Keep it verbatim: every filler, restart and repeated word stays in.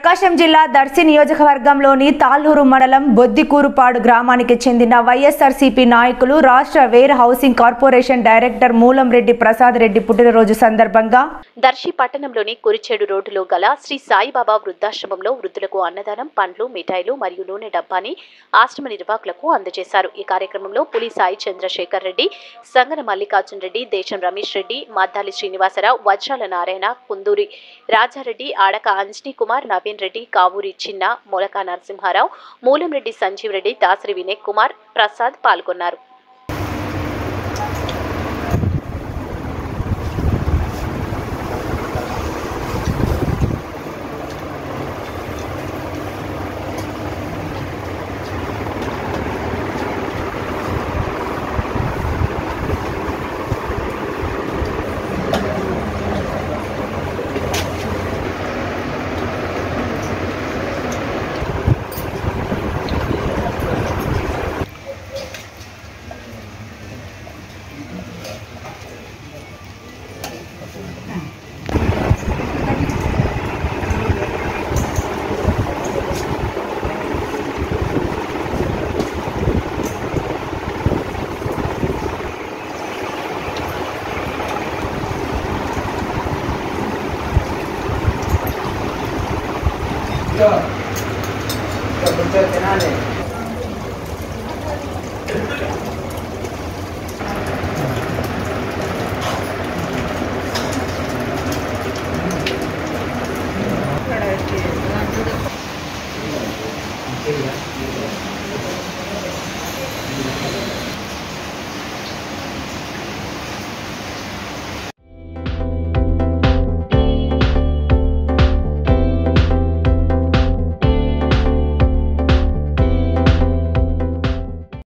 ప్రకాశం జిల్లా దర్శి నియోజకవర్గంలోని తాళ్లూరు మండలం బొద్దికూరుపాడు గ్రామానికి చెందిన వైఎస్ఆర్సీపీ నాయకులు రాష్ట్ర warehousing corporation director Mulamreddy Prasad Reddy పుట్టినరోజు సందర్భంగా దర్శి పట్టణంలోని కురిచేడు రోడ్డులో గల శ్రీ సాయిబాబా వృద్ధాశ్రమంలో వృద్ధులకు అన్నదానం, పండ్లు, మిఠాయిలు మరియు నూనె డబ్బాని ఆశ్రమ నిర్వాహకులకు అందజేశారు. ఈ కార్యక్రమంలో పులి సాయి చంద్రశేఖర్ రెడ్డి, సంగన మల్లికార్జున రెడ్డి, దేశం రమేష్ రెడ్డి, మద్దాలి శ్రీనివాసరావు, వజ్రాల నారాయణ, కుందూరి రాజారెడ్డి, ఆడక అంజనీ కుమార్, నవీన్ రెడ్డి, కావూరి చిన్న, మూలక నరసింహారావు, మూలంరెడ్డి సంజీవ్ రెడ్డి, దాసరి వినయ్ కుమార్, ప్రసాద్ పాల్గొన్నారు. Yeah.